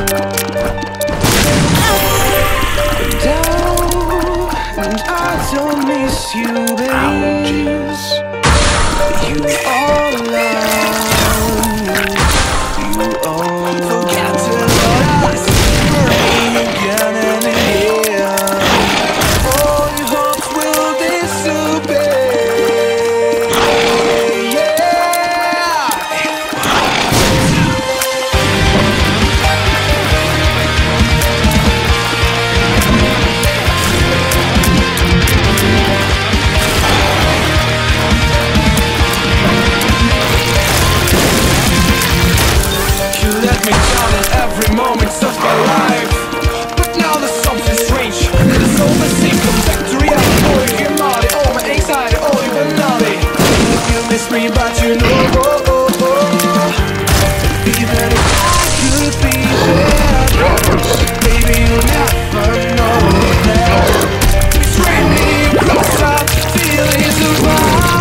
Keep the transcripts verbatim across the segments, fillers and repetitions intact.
Down, and I don't miss you, babe. You all alone. You all forget to let us rain again and again. All your hopes will dissipate. Me down in every moment of my life, but now there's something strange. There's always seems a factory out of all your money, all my anxiety, all your naughty. You miss me, but you know, oh, oh, oh. Even if I could be there, baby, you'll never know that. Betray me, closer, feelings of mine.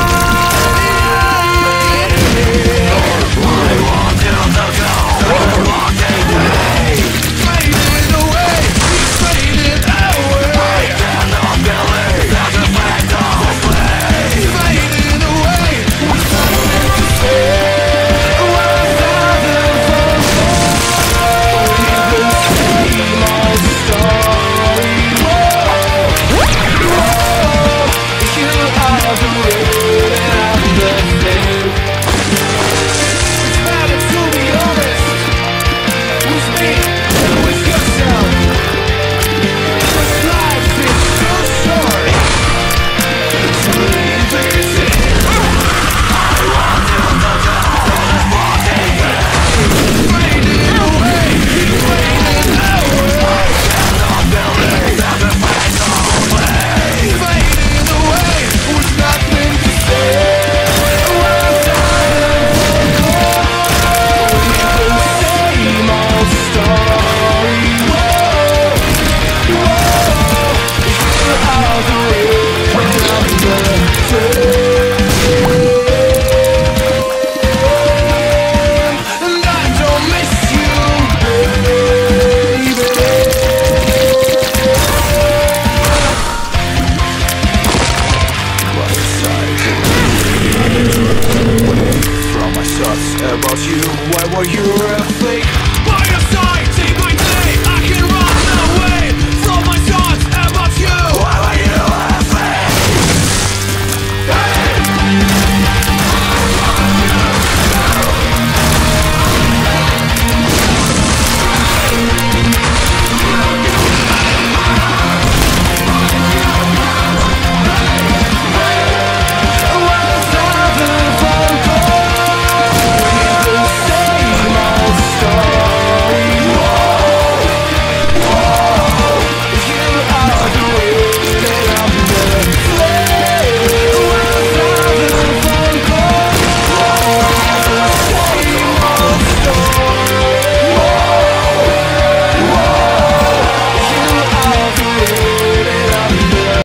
About you, why were you a fake?